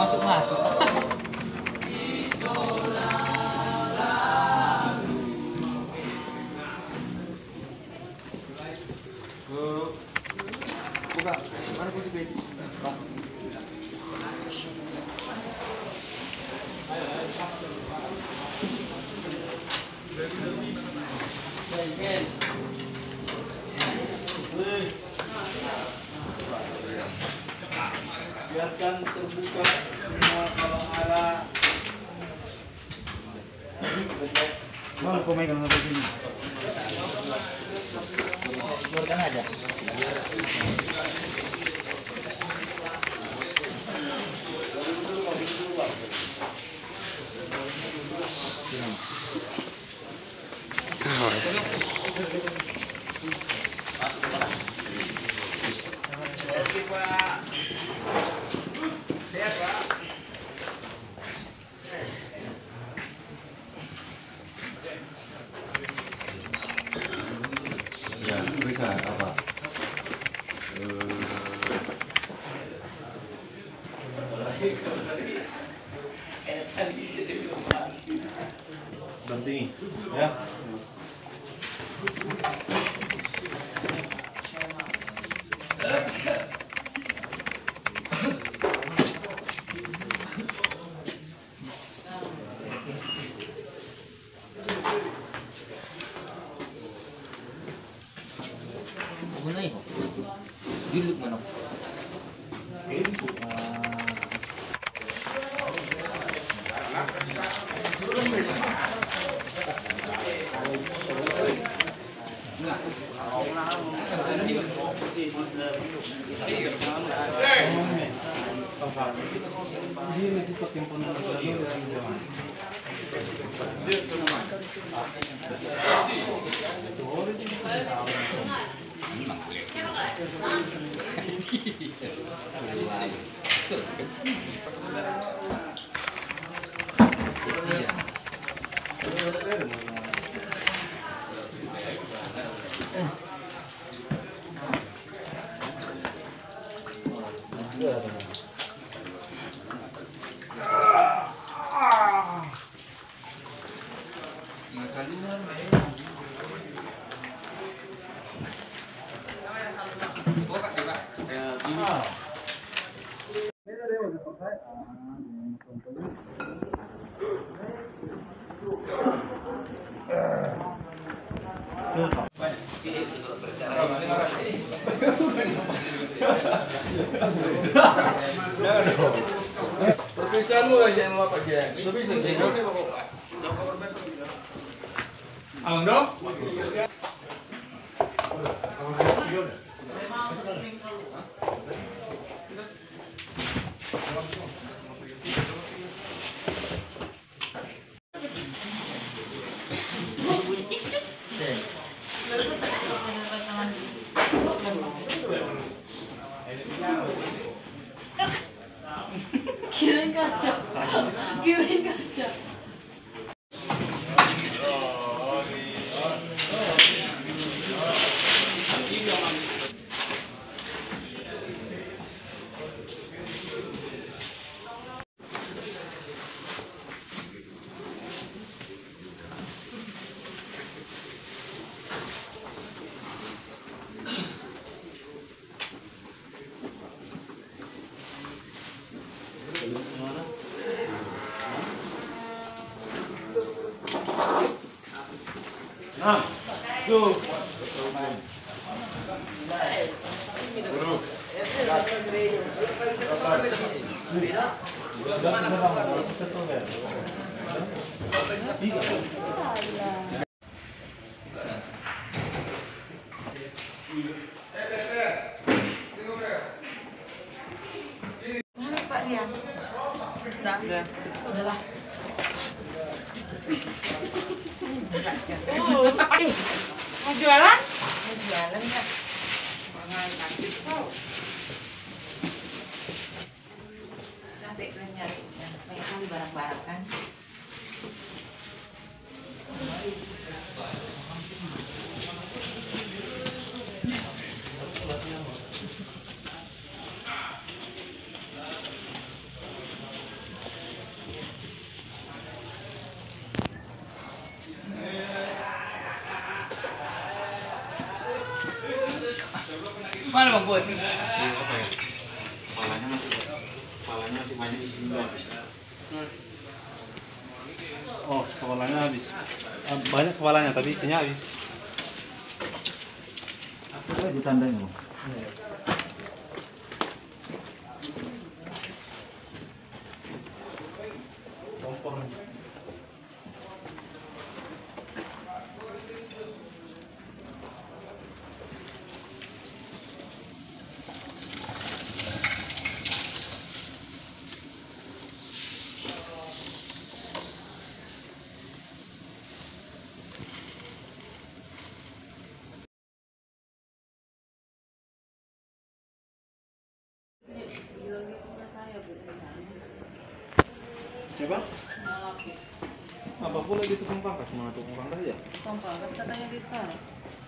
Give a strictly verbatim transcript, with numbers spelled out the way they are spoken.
masuk-masuk. Buka. Mana kunci bed? Biarkan terbuka semua kalau ala. Mau kau megang sampai sini. Keluarkan aja. Oke Pak. Sehat Pak. Ya, mereka apa? Banting, ya. Ano yun? Diluk manok. Perpisahan lu aja yang apa aja. Lebih sih. Ang dong? Kirain kaca. Kirain kaca. Nah, tuh. Mana Pak Rian? Udah, udah. Udahlah. Oh, eh, mau jualan? Mau jualan nggak? Mangan aktif kau. Capek kan nyari, banyak kali barang-barang kan. buat. Iya, apa ya? Kepalanya masih kepalanya masih banyak di sini habis. Oh, kepalanya habis. Ah, banyak kepalanya tapi isinya habis. Apa ditandanya? Kompor. Siapa? Apa pula di tukang pangkas? Mana tukang pangkas ya? Tukang pangkas katanya di sekarang.